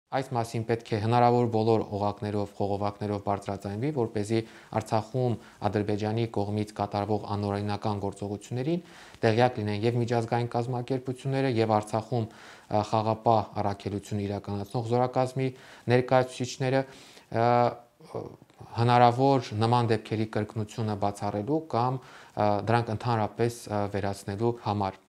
Այս մասին պետք է հնարավոր բոլոր օղակներով, խողովակներով բարձրաձայնվի, որպեսզի Արցախում Ադրբեջանի կողմից կատարվող անօրինական գործողություններին տեղյակ լինեն եւ միջազգային կազմակերպությունները եւ Արցախում խաղաղապահ առաքելություն իրականացնող զորակազմի ներկայացուցիչները հնարավոր նման դեպքերի կրկնությունը բացառելու կամ դրանք ընդհանրապես վերացնելու համար։